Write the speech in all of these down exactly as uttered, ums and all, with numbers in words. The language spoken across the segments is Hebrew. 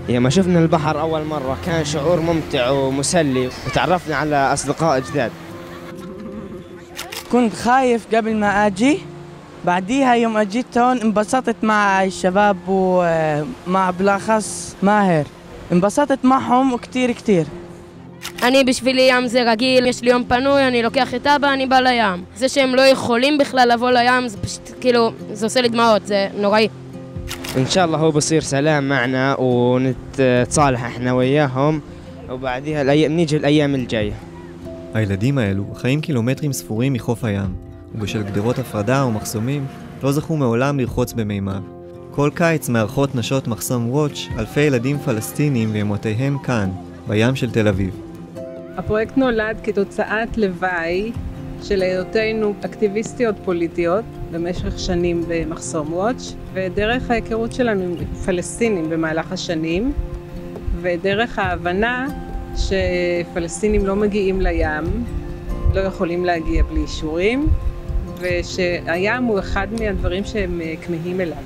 لما شفنا البحر أول مرة كان شعور ممتع ومسلي وتعرفنا على أصدقاء جداد. كنت خايف قبل ما أجي، بعديها يوم أجيت هون انبسطت مع الشباب ومع بالأخص ماهر، انبسطت معهم وكتير كتير. אני בשבילי ים זה רגיל, יש לי יום פנוי, אני לוקח את אבא, אני בא לים. זה שהם לא יכולים בכלל לבוא לים, זה פשוט כאילו, זה עושה לי דמעות, זה נוראי. إن شاء الله هو بصير سلام معنا ونتصالح إحنا وياهم وبعديها الأيام نيجي الأيام الجاية. הילדים האלו חיים קילומטרים ספורים מחוף הים, ובשל גדרות הפרדה ומחסומים לא זכו מעולם לרחוץ במימיו. כל קיץ מארחות נשות מחסום וואץ' אלפי ילדים פלסטינים ואמותיהם כאן, בים של תל אביב. הפרויקט נולד כתוצאת לוואי של היותנו אקטיביסטיות פוליטיות במשך שנים במחסום וואץ', ודרך ההיכרות שלנו עם פלסטינים במהלך השנים, ודרך ההבנה שפלסטינים לא מגיעים לים, לא יכולים להגיע בלי אישורים, ושהים הוא אחד מהדברים שהם כמהים אליו.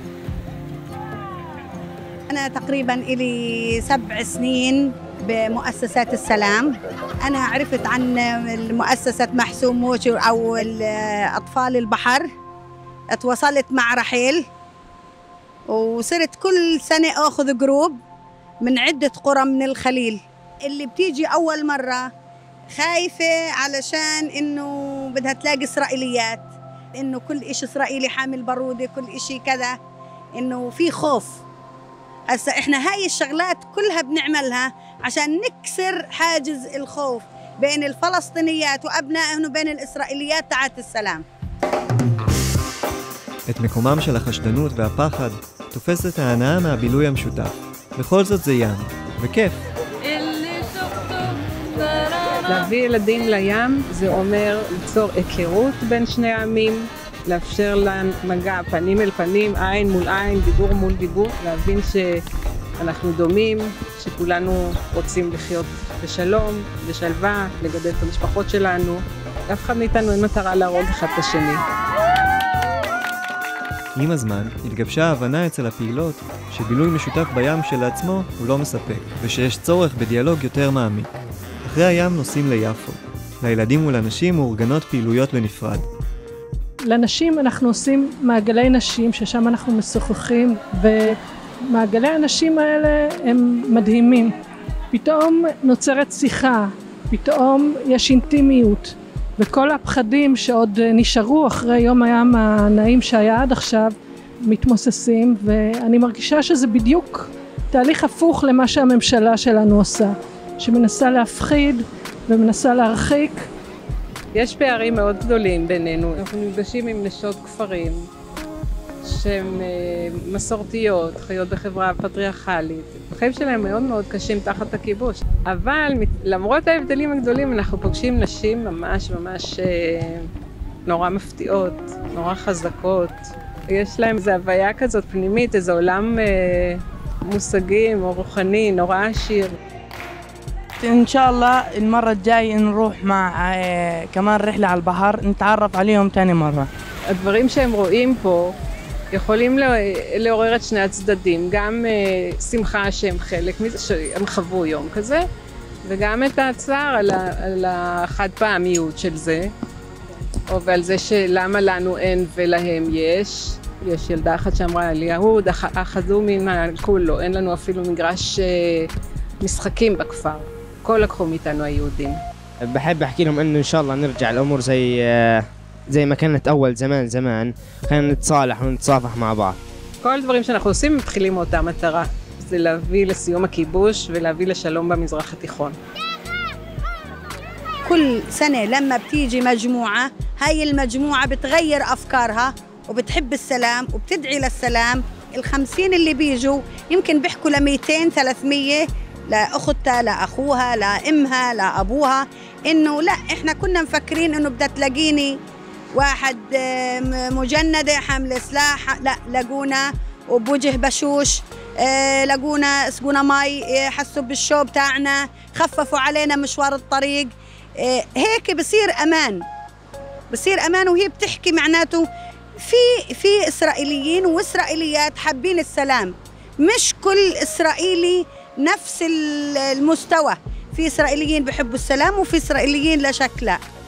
أنا تقريباً إلي سبع سنين بمؤسسات السلام. أنا عرفت عن مؤسسة محسوم واتش أو أطفال البحر، اتواصلت مع رحيل وصرت كل سنة أخذ جروب من عدة قرى من الخليل. اللي بتيجي أول مرة خايفة علشان إنه بدها تلاقي إسرائيليات، إنه كل إشي إسرائيلي حامل بارودة، كل إشي كذا، إنه في خوف. هسا إحنا هاي الشغلات كلها بنعملها عشان نكسر حاجز الخوف بين الفلسطينيات وأبنائهم وبين الإسرائيليات تاعت السلام. את מקומם של החשדנות והפחד תופסת ההנאה מהבילוי המשותף. בכל זאת זה ים, וכיף. להביא ילדים לים זה אומר ליצור היכרות בין שני העמים, לאפשר להם מגע פנים אל פנים, עין מול עין, דיבור מול דיבור, להבין שאנחנו דומים, שכולנו רוצים לחיות בשלום, בשלווה, לגדל את המשפחות שלנו. אף אחד מאיתנו אין מטרה להרוג אחד את השני. עם הזמן התגבשה ההבנה אצל הפעילות שבילוי משותף בים של עצמו הוא לא מספק, ושיש צורך בדיאלוג יותר מעמיק. אחרי הים נוסעים ליפו. לילדים ולנשים מאורגנות פעילויות בנפרד. לנשים אנחנו עושים מעגלי נשים ששם אנחנו משוחחים, ומעגלי הנשים האלה הם מדהימים. פתאום נוצרת שיחה, פתאום יש אינטימיות, וכל הפחדים שעוד נשארו אחרי יום הים הנעים שהיה עד עכשיו מתמוססים, ואני מרגישה שזה בדיוק תהליך הפוך למה שהממשלה שלנו עושה, שמנסה להפחיד ומנסה להרחיק. יש פערים מאוד גדולים בינינו. אנחנו נפגשים עם נשות כפרים שהן מסורתיות, חיות בחברה פטריארכלית. החיים שלהם מאוד מאוד קשים תחת הכיבוש. אבל למרות ההבדלים הגדולים אנחנו פוגשים נשים ממש ממש נורא מפתיעות, נורא חזקות. יש להם איזו הוויה כזאת פנימית, איזה עולם מושגים או רוחני, נורא עשיר. إن شاء الله المرة الجاية نروح مع كمان رحلة على البحر نتعرف عليهم تاني مرة. הדברים שהם רואים פה יכולים לעורר את שני הצדדים, גם שמחה שהם חלק מזה, שהם חוו יום כזה, וגם את הצער על החד פעמיות של זה, או ועל זה שלמה לנו אין ולהם יש. יש ילדה אחת שאמרה לי, יהוד, אחזו מן כולו, אין לנו אפילו מגרש משחקים בכפר. כל לקחו מאיתנו היהודים. بحب احكي لهم انه ان شاء الله نرجع الامور زي زي ما كانت اول زمان زمان، خلينا نتصالح ونتصافح مع بعض. כל הדברים שאנחנו עושים מתחילים מאותה מטרה, זה להביא לסיום הכיבוש ולהביא לשלום במזרח התיכון. كل سنة لما بتيجي مجموعة، هاي المجموعة بتغير أفكارها وبتحب السلام وبتدعي للسلام. الخمسين اللي بيجوا يمكن بيحكوا لميتين ثلاثمية لأختها لأخوها لأمها لأبوها، إنه لا إحنا كنا مفكرين إنه بدها تلاقيني واحد مجندة حامل سلاح، لا لقونا وبوجه بشوش، لقونا سقونا مي، حسوا بالشوب تاعنا، خففوا علينا مشوار الطريق. هيك بصير أمان، بصير أمان. وهي بتحكي معناته في في إسرائيليين وإسرائيليات حابين السلام، مش كل إسرائيلي نفس المستوى. في إسرائيليين بحبوا السلام وفي إسرائيليين لا شك لا.